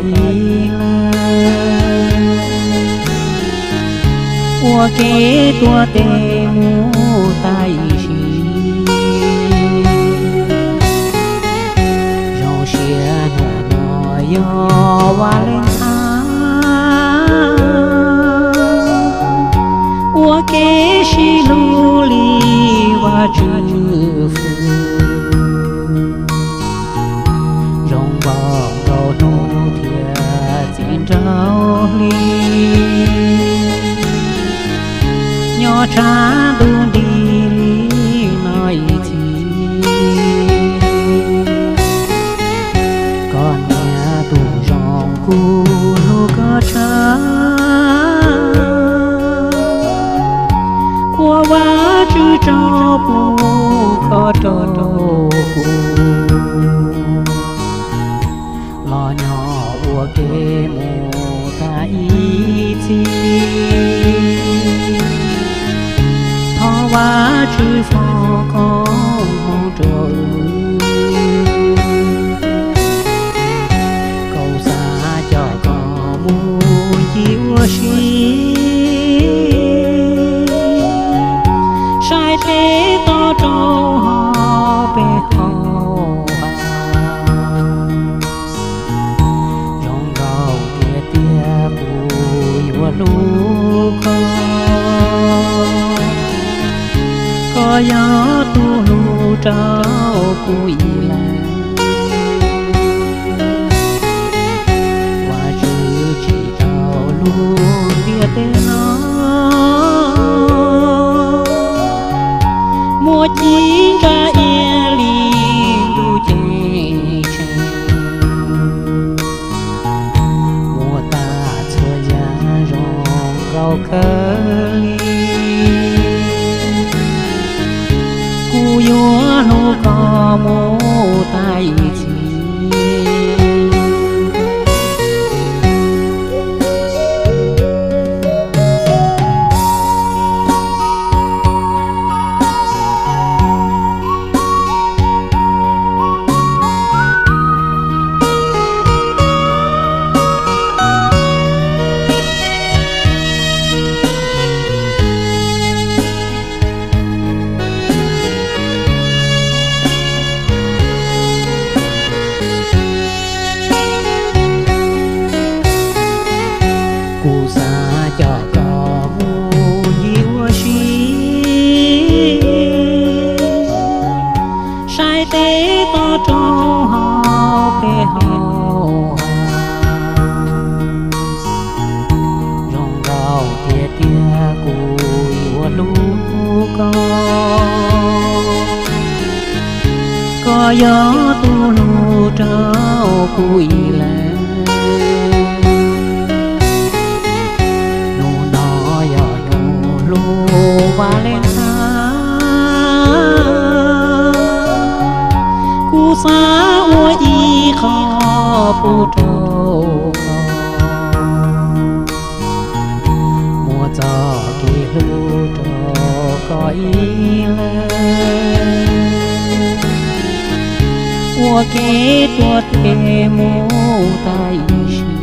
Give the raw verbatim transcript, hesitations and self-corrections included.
ý là我给多的母带去，让些诺诺要瓦len他，我给是努力瓦祝福，让宝宝努天见着你。nhỏ cha đun đi nói chi con nhà tù rong cu lu có cha qua vá chữ cho bu có trâu lo nhỏ ua kê mù ta ý chi và chữ phò có mong trời cầu xa cho có mù chiếu xí sai thế to trâu họ bê hò rong gạo tia tia bùi và lũ có gió tu lu trao cùi làng qua chữ chỉ trao lu tia tên nó mua chín ra e li du chê chê mua ta chua ya rong gạo cơ yo no có mô tay chi cho có mù diệu xí sai tế to trâu họ bê hò rong gạo tia tia cùi và lũ có có gió tu lu trao cùi làng và lên ta cú xa ua y khó bù trâu mùa gió kỳ lưu trâu có y lên ua kế tuột kê mù tay